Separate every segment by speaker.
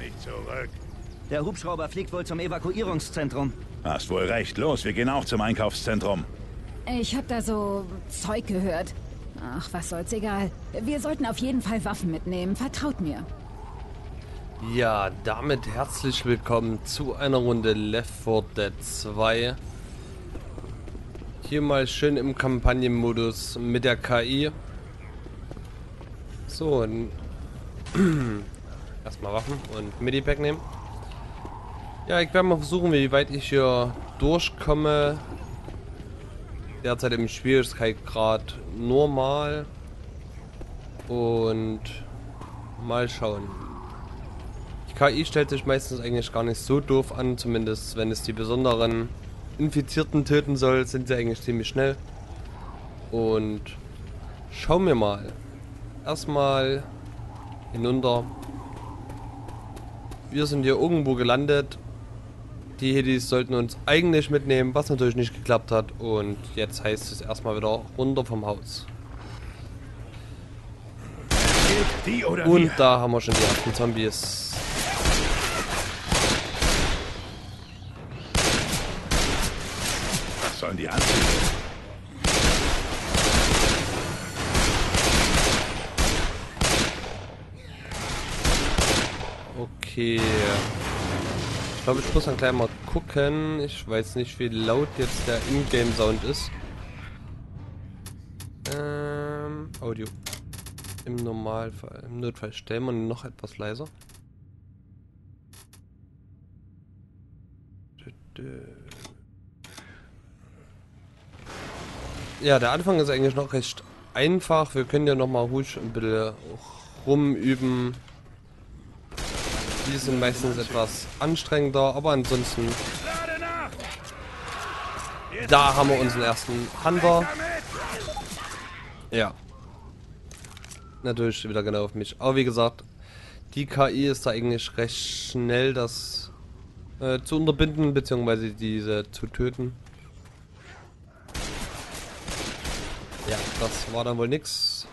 Speaker 1: nicht zurück.
Speaker 2: Der Hubschrauber fliegt wohl zum Evakuierungszentrum.
Speaker 1: Hast wohl recht. Los, wir gehen auch zum Einkaufszentrum.
Speaker 3: Ich hab da so Zeug gehört. Ach, was soll's, egal. Wir sollten auf jeden Fall Waffen mitnehmen. Vertraut mir.
Speaker 4: Ja, damit herzlich willkommen zu einer Runde Left 4 Dead 2. Hier mal schön im Kampagnenmodus mit der KI. So, erstmal Waffen und Medipack nehmen. Ja, ich werde mal versuchen, wie weit ich hier durchkomme. Derzeit im Schwierigkeitsgrad normal. Und mal schauen. Die KI stellt sich meistens eigentlich gar nicht so doof an, zumindest wenn es die besonderen Infizierten töten soll, sind sie eigentlich ziemlich schnell. Und schauen wir mal. Erstmal hinunter. Wir sind hier irgendwo gelandet. Die Hedis sollten uns eigentlich mitnehmen, was natürlich nicht geklappt hat. Und jetzt heißt es erstmal wieder runter vom Haus. Und da haben wir schon die ersten Zombies.
Speaker 1: Was sollen die anziehen?
Speaker 4: Okay. Ich glaube, ich muss dann gleich mal gucken. Ich weiß nicht, wie laut jetzt der Ingame-Sound ist. Audio. Im Normalfall. Im Notfall stellen wir ihn noch etwas leiser. Ja, der Anfang ist eigentlich noch recht einfach. Wir können ja noch mal ruhig ein bisschen rumüben. Die sind meistens etwas anstrengender, aber ansonsten... Da haben wir unseren ersten Hunter. Ja. Natürlich wieder genau auf mich. Aber wie gesagt, die KI ist da eigentlich recht schnell, das zu unterbinden, beziehungsweise diese zu töten. Ja, das war dann wohl nix.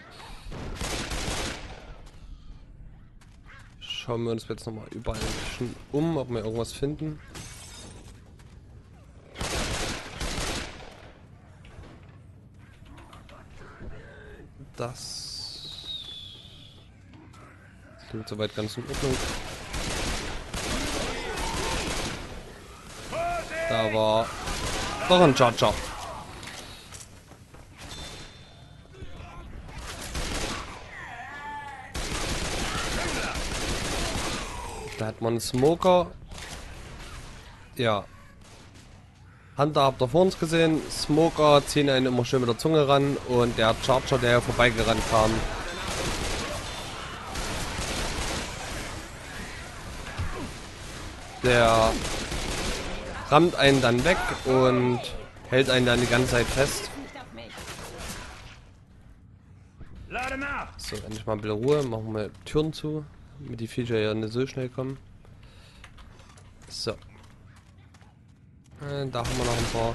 Speaker 4: Schauen wir uns jetzt nochmal überall ein bisschen um, ob wir irgendwas finden. Das klingt soweit ganz in Ordnung. Da war noch ein Charger. Da hat man einen Smoker. Ja. Hunter habt ihr vor uns gesehen. Smoker ziehen einen immer schön mit der Zunge ran. Und der Charger, der vorbeigerannt kam. Der rammt einen dann weg und hält einen dann die ganze Zeit fest. So, endlich mal ein bisschen Ruhe. Machen wir Türen zu, damit die Viecher ja nicht so schnell kommen. So. Da haben wir noch ein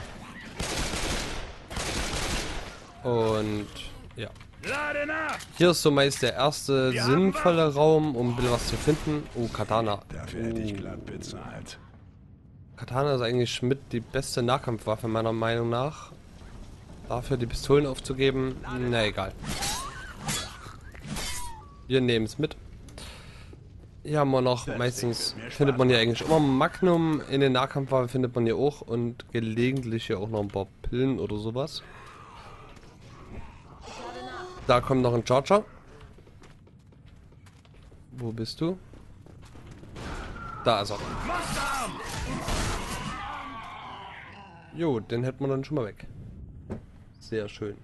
Speaker 4: paar. Und ja. Hier ist so meist der erste sinnvolle Raum, um ein bisschen was zu finden. Oh, Katana.
Speaker 1: Dafür hätte ich glatt bezahlt.
Speaker 4: Katana ist eigentlich mit die beste Nahkampfwaffe meiner Meinung nach. Dafür die Pistolen aufzugeben, na egal. Wir nehmen es mit. Hier haben wir noch, meistens findet man hier eigentlich immer Magnum, in den Nahkampfwaffen findet man hier auch und gelegentlich hier auch noch ein paar Pillen oder sowas. Da kommt noch ein Charger. Wo bist du? Da ist er. Jo, den hätten wir dann schon mal weg. Sehr schön.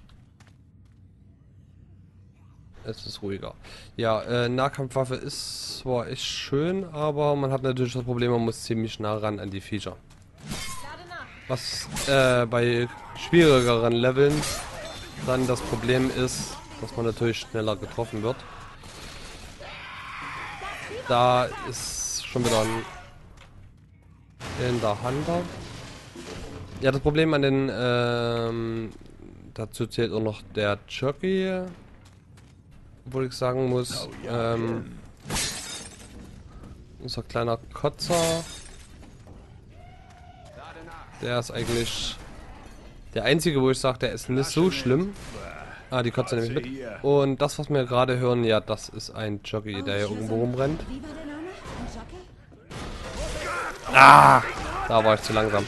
Speaker 4: Es ist ruhiger. Ja, Nahkampfwaffe ist zwar echt schön, aber man hat natürlich das Problem, man muss ziemlich nah ran an die Viecher. Was bei schwierigeren Leveln dann das Problem ist, dass man natürlich schneller getroffen wird. Da ist schon wieder ein in der Hunter. Ja, das Problem an den dazu zählt auch noch der Jockey, obwohl ich sagen muss, Unser kleiner Kotzer. Der ist eigentlich der einzige, wo ich sage, der ist nicht so schlimm. Ah, die Kotze nehme ich mit. Und das, was wir gerade hören, ja, das ist ein Jockey, der hier irgendwo rumrennt.
Speaker 3: Wie war der Name? Ein Jockey?
Speaker 4: Ah! Da war ich zu langsam.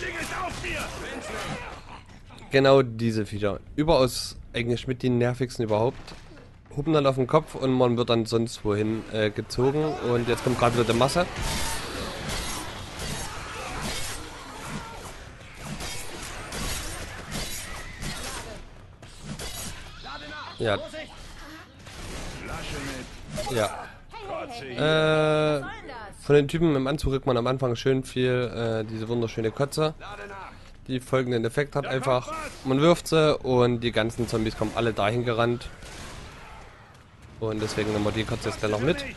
Speaker 4: Genau diese Viecher. Überaus eigentlich mit den nervigsten überhaupt. Hupen dann auf den Kopf und man wird dann sonst wohin gezogen. Und jetzt kommt gerade wieder die Masse. Ja. Ja. Von den Typen im Anzug kriegt man am Anfang schön viel diese wunderschöne Kotze. Die folgenden Effekt hat einfach, man wirft sie und die ganzen Zombies kommen alle dahin gerannt. Und deswegen nehmen wir die Kotze jetzt gleich noch mit.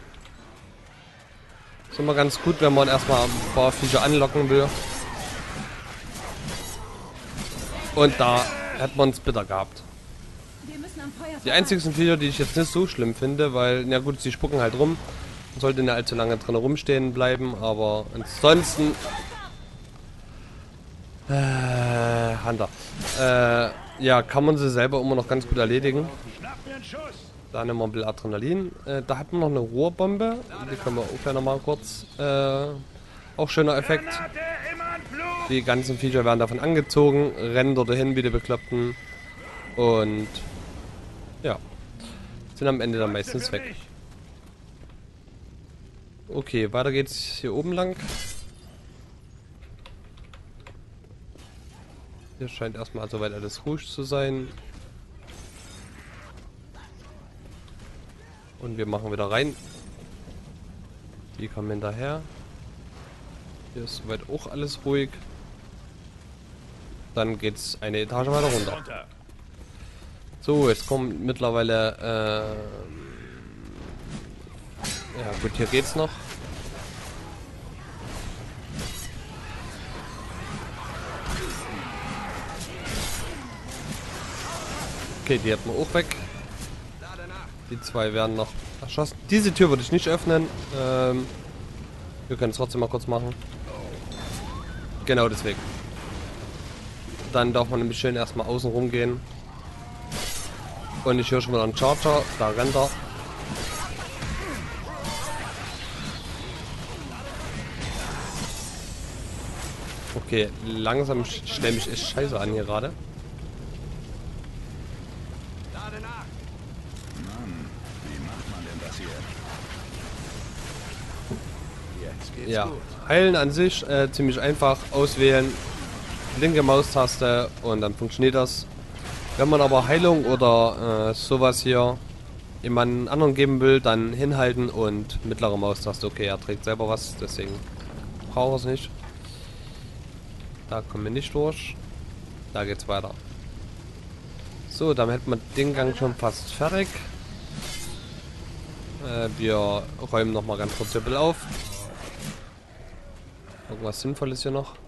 Speaker 4: Ist immer ganz gut, wenn man erstmal ein paar Viecher anlocken will. Und da hat man es bitter gehabt. Die einzigsten Viecher, die ich jetzt nicht so schlimm finde, weil, na gut, sie spucken halt rum. Man sollte nicht allzu lange drin rumstehen bleiben, aber ansonsten... Hunter. Ja, kann man sie selber immer noch ganz gut erledigen. Da nehmen wir ein bisschen Adrenalin. Da hat man noch eine Rohrbombe. Die können wir auch gleich nochmal kurz. Auch schöner Effekt. Die ganzen Viecher werden davon angezogen, rennen dort hin wie die Bekloppten. Und ja, sind am Ende dann meistens weg. Okay, weiter geht's hier oben lang. Hier scheint erstmal soweit alles ruhig zu sein. Und wir machen wieder rein. Die kommen hinterher. Hier ist soweit auch alles ruhig. Dann geht's eine Etage weiter runter. So, jetzt kommt mittlerweile, ja gut, hier geht's noch. Okay, die hat man auch weg. Die zwei werden noch erschossen. Diese Tür würde ich nicht öffnen. Wir können es trotzdem mal kurz machen. Genau deswegen. Dann darf man nämlich schön erstmal außen rum gehen. Und ich höre schon wieder einen Charger. Da rennt er. Okay, langsam stelle mich echt scheiße an hier gerade. Ja, heilen an sich ziemlich einfach. Auswählen, linke Maustaste und dann funktioniert das. Wenn man aber Heilung oder sowas hier jemanden anderen geben will, dann hinhalten und mittlere Maustaste. Okay, er trägt selber was, deswegen braucht er es nicht. Da kommen wir nicht durch. Da geht's weiter. So, dann hätten wir den Gang schon fast fertig. Wir räumen nochmal ganz kurz hier auf. Irgendwas Sinnvolles hier noch?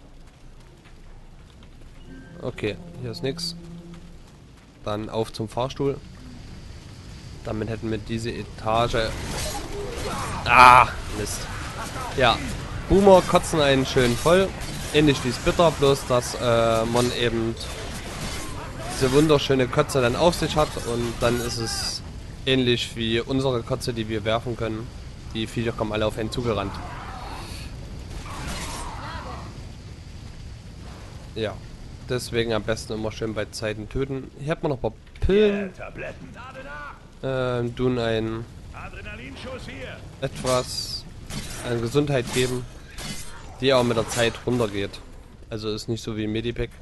Speaker 4: Okay, hier ist nichts. Dann auf zum Fahrstuhl. Damit hätten wir diese Etage... Ah, Mist. Ja, Boomer kotzen einen schön voll. Ähnlich wie Splitter, bloß dass man eben diese wunderschöne Kotze dann auf sich hat. Und dann ist es ähnlich wie unsere Kotze, die wir werfen können. Die Viecher kommen alle auf einen zugerannt. Ja, deswegen am besten immer schön bei Zeiten töten. Hier hat man noch ein paar Pillen. Tun ein etwas an Gesundheit geben, die auch mit der Zeit runtergeht. Also ist nicht so wie ein Medipack.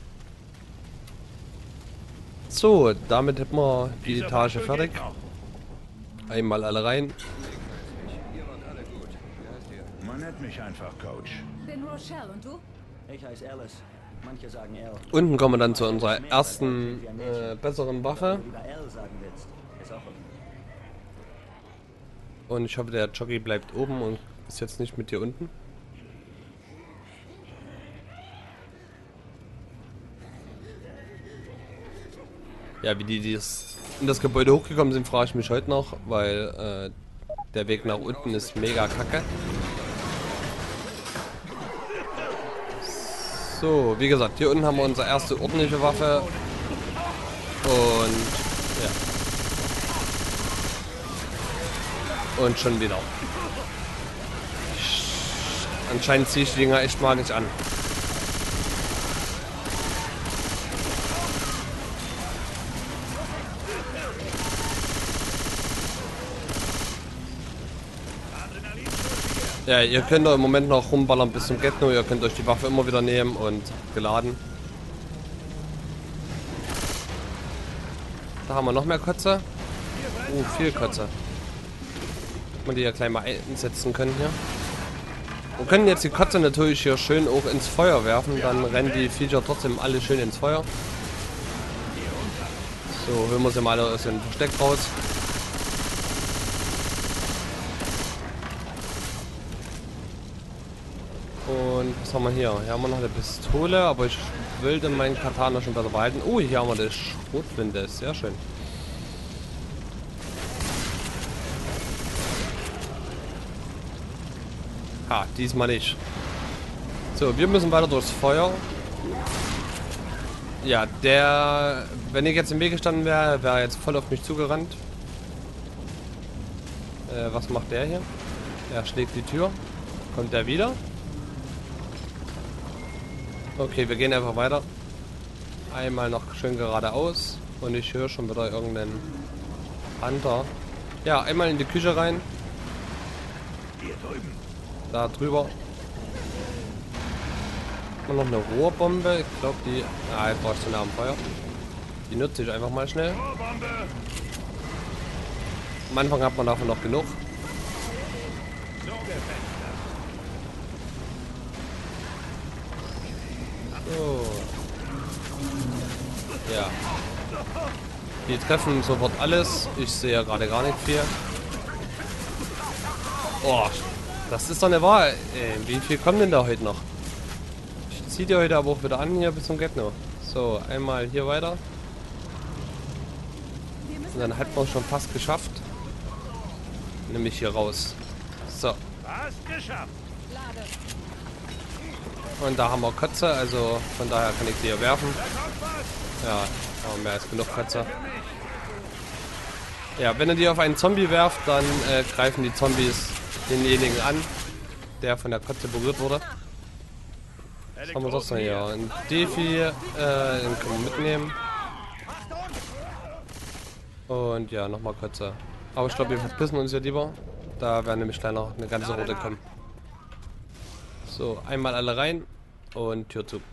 Speaker 4: So, damit hätten wir die Etage fertig. Einmal alle rein.
Speaker 1: Man nennt mich einfach Coach.
Speaker 3: Bin Rochelle und du?
Speaker 2: Ich heiße Alice. Manche sagen Al.
Speaker 4: Unten kommen wir dann zu unserer ersten besseren Waffe.
Speaker 2: Lieber Al sagen willst. Ist auch okay.
Speaker 4: Und ich hoffe, der Jockey bleibt oben und ist jetzt nicht mit hier unten. Ja, wie die in das Gebäude hochgekommen sind, frage ich mich heute noch, weil der Weg nach unten ist mega kacke. So, wie gesagt, hier unten haben wir unsere erste ordentliche Waffe. Und ja. Und schon wieder. Anscheinend ziehe ich die Dinger echt mal nicht an. Ja, ihr könnt im Moment noch rumballern bis zum Get-No. Ihr könnt euch die Waffe immer wieder nehmen und geladen. Da haben wir noch mehr Kotze. Viel Kotze. Man die ja gleich mal einsetzen können hier. Wir können jetzt die Kotze natürlich hier schön auch ins Feuer werfen. Dann rennen die Viecher trotzdem alle schön ins Feuer. So, holen wir sie mal aus dem Versteck raus. Und was haben wir hier? Hier haben wir noch eine Pistole, aber ich wollte meinen Katana schon besser behalten. Hier haben wir die Schrotflinte, sehr schön. Diesmal nicht. So, wir müssen weiter durchs Feuer. Ja, wenn ich jetzt im Weg gestanden wäre, wäre er jetzt voll auf mich zugerannt. Was macht der hier? Er schlägt die Tür. Kommt der wieder? Okay, wir gehen einfach weiter. Einmal noch schön geradeaus. Und ich höre schon wieder irgendeinen Hunter. Ja, einmal in die Küche rein.
Speaker 1: Hier drüben.
Speaker 4: Da drüber. Und noch eine Rohrbombe. Ich glaube die... jetzt brauchst du nah am Feuer. Die nutze ich einfach mal schnell. Am Anfang hat man davon noch genug. So. Ja. Die treffen sofort alles. Ich sehe gerade gar nicht viel. Oh, das ist doch eine Wahl. Wie viel kommen denn da heute noch? Ich ziehe die heute aber auch wieder an hier bis zum Get-No. So, einmal hier weiter. Und dann hat man schon fast geschafft. Nämlich hier raus. So.
Speaker 1: Fast geschafft.
Speaker 4: Und da haben wir Kotze, also von daher kann ich die hier werfen. Ja, aber mehr als genug Kotze. Ja, wenn ihr die auf einen Zombie werft, dann greifen die Zombies denjenigen an, der von der Kotze berührt wurde. Was haben wir sonst noch hier? Ein Defi, den können wir mitnehmen. Und ja, nochmal Kotze. Aber ich glaube, wir verpissen uns hier lieber. Da werden nämlich gleich noch eine ganze Rote kommen. So, einmal alle rein und Tür zu.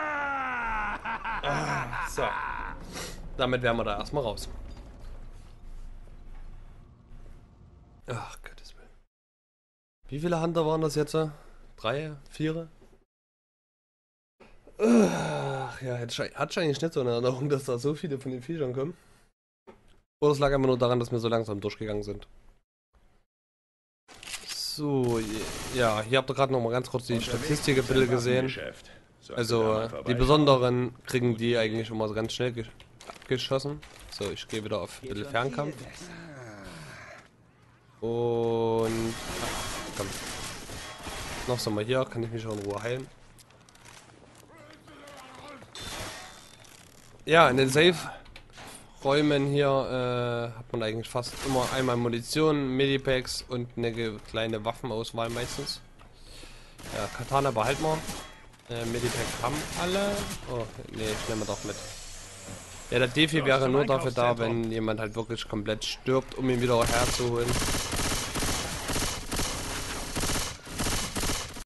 Speaker 4: So. Damit wären wir da erstmal raus. Ach, Gottes Willen. Wie viele Hunter waren das jetzt? 3, 4? Ach ja, hatte ich eigentlich nicht so eine Erinnerung, dass da so viele von den Viechern kommen. Oder es lag einfach nur daran, dass wir so langsam durchgegangen sind. So, ja, hier habt ihr gerade noch mal ganz kurz die Statistik ein bisschen gesehen. Also, die Besonderen kriegen die eigentlich immer so ganz schnell abgeschossen. So, ich gehe wieder auf ein bisschen Fernkampf. Und... komm. Noch so mal hier, kann ich mich auch in Ruhe heilen. Ja, in den Safe-Räumen hier hat man eigentlich fast immer einmal Munition, Medipacks und eine kleine Waffenauswahl meistens. Ja, Katana behalten wir. Medipacks haben alle. Oh, nee, ich nehme doch mit. Ja, der Defi wäre nur dafür da, wenn jemand halt wirklich komplett stirbt, um ihn wieder herzuholen.